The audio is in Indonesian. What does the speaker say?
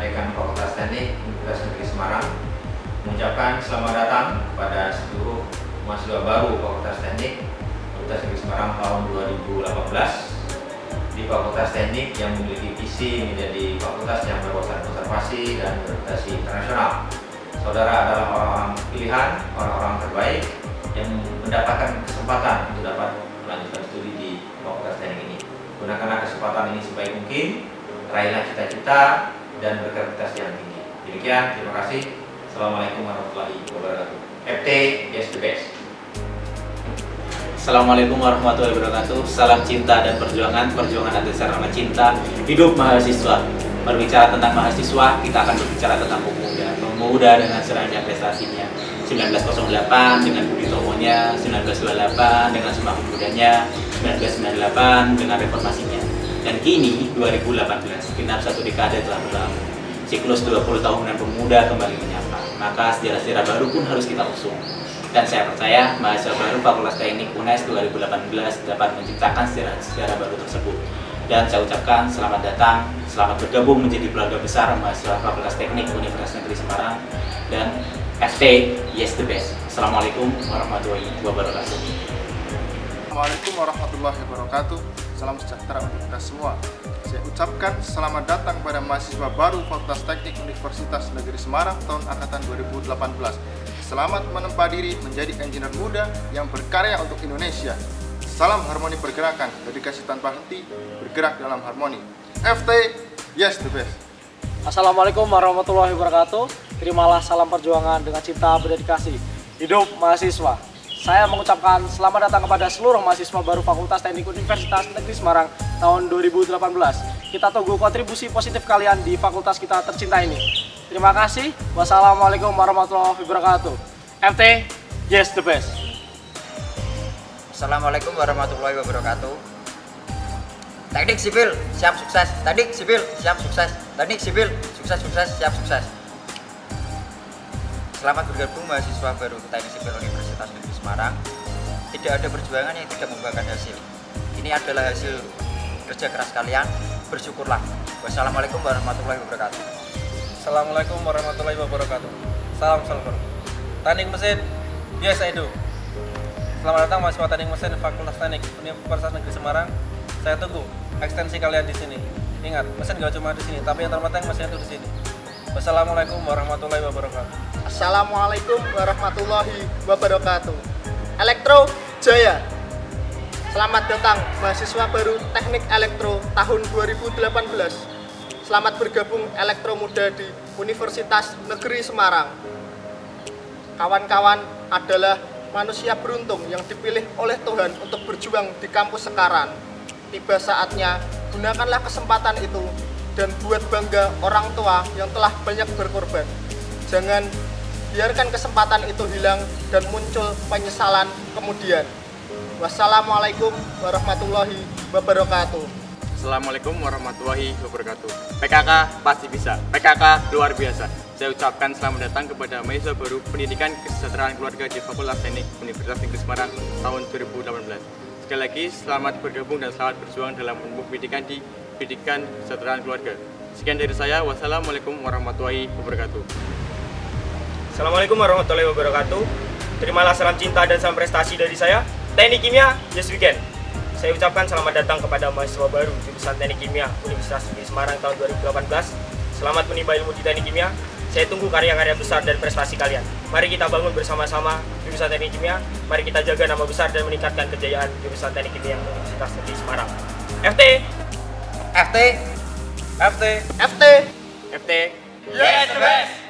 Dekan Fakultas Teknik Universitas Negeri Semarang mengucapkan selamat datang kepada seluruh mahasiswa baru Fakultas Teknik Universitas Negeri Semarang tahun 2018 di Fakultas Teknik yang memiliki visi menjadi fakultas yang berwawasan konservasi dan berorientasi internasional. Saudara adalah orang-orang pilihan, orang-orang terbaik yang mendapatkan kesempatan untuk dapat melanjutkan studi di Fakultas Teknik ini. Gunakanlah kesempatan ini sebaik mungkin, raihlah cita-cita dan berkreativitas yang tinggi. Demikian, terima kasih. Assalamualaikum warahmatullahi wabarakatuh. FT, yes the best. Assalamualaikum warahmatullahi wabarakatuh. Salam cinta dan perjuangan atas sarana cinta. Hidup mahasiswa. Berbicara tentang mahasiswa, kita akan berbicara tentang pemuda dengan serangnya prestasinya. 1908 dengan budi tomonya, 1928 dengan Sumpah Pemudanya, 1998 dengan reformasinya. Dan kini 2018, genap satu dekade telah berlalu. Siklus 20 tahunan pemuda kembali menyapa. Maka sejarah-sejarah baru pun harus kita usung. Dan saya percaya mahasiswa baru Fakultas Teknik UNES 2018 dapat menciptakan sejarah-sejarah baru tersebut. Dan saya ucapkan selamat datang, selamat bergabung menjadi keluarga besar mahasiswa Fakultas Teknik Universitas Negeri Semarang. Dan FT, yes the best. Assalamualaikum warahmatullahi wabarakatuh. Assalamualaikum warahmatullahi wabarakatuh. Salam sejahtera untuk kita semua. Saya ucapkan selamat datang kepada mahasiswa baru Fakultas Teknik Universitas Negeri Semarang tahun angkatan 2018. Selamat menempa diri menjadi engineer muda yang berkarya untuk Indonesia. Salam harmoni pergerakan, dedikasi tanpa henti, bergerak dalam harmoni. FT, yes the best. Assalamualaikum warahmatullahi wabarakatuh. Terimalah salam perjuangan dengan cinta berdedikasi. Hidup mahasiswa. Saya mengucapkan selamat datang kepada seluruh mahasiswa baru Fakultas Teknik Universitas Negeri Semarang tahun 2018. Kita tunggu kontribusi positif kalian di fakultas kita tercinta ini. Terima kasih. Wassalamualaikum warahmatullahi wabarakatuh. FT, yes the best. Assalamualaikum warahmatullahi wabarakatuh. Teknik sipil siap sukses. Teknik sipil siap sukses. Teknik sipil sukses siap sukses. Selamat bergabung mahasiswa baru Teknik Sipil Universitas Negeri Semarang. Tidak ada perjuangan yang tidak membuahkan hasil. Ini adalah hasil kerja keras kalian. Bersyukurlah. Wassalamualaikum warahmatullahi wabarakatuh. Assalamualaikum warahmatullahi wabarakatuh. Salam salver. Teknik mesin, yes I do. Selamat datang mahasiswa Teknik Mesin Fakultas Teknik Universitas Negeri Semarang. Saya tunggu ekstensi kalian di sini. Ingat, mesin gak cuma di sini, tapi yang terpenting mesin itu di sini. Wassalamualaikum warahmatullahi wabarakatuh. Assalamualaikum warahmatullahi wabarakatuh. Elektro Jaya. Selamat datang mahasiswa baru Teknik Elektro tahun 2018. Selamat bergabung elektro muda di Universitas Negeri Semarang. Kawan-kawan adalah manusia beruntung yang dipilih oleh Tuhan untuk berjuang di kampus sekarang. Tiba saatnya, gunakanlah kesempatan itu dan buat bangga orang tua yang telah banyak berkorban. Jangan biarkan kesempatan itu hilang dan muncul penyesalan kemudian. Wassalamualaikum warahmatullahi wabarakatuh. Assalamualaikum warahmatullahi wabarakatuh. PKK pasti bisa, PKK luar biasa. Saya ucapkan selamat datang kepada mahasiswa baru Pendidikan Kesejahteraan Keluarga di Fakultas Teknik Universitas Negeri Semarang tahun 2018. Sekali lagi, selamat bergabung dan selamat berjuang dalam pendidikan di Pendidikan Kesejahteraan Keluarga. Sekian dari saya, wassalamualaikum warahmatullahi wabarakatuh. Assalamualaikum warahmatullahi wabarakatuh. Terimalah salam cinta dan salam prestasi dari saya, Teknik Kimia, yes we can. Saya ucapkan selamat datang kepada mahasiswa baru jurusan Teknik Kimia Universitas Negeri Semarang tahun 2018. Selamat menimba ilmu di Teknik Kimia. Saya tunggu karya-karya besar dan prestasi kalian. Mari kita bangun bersama-sama jurusan Teknik Kimia. Mari kita jaga nama besar dan meningkatkan kejayaan jurusan Teknik Kimia Universitas Negeri Semarang. FT, FT, FT, FT, FT, yes the best.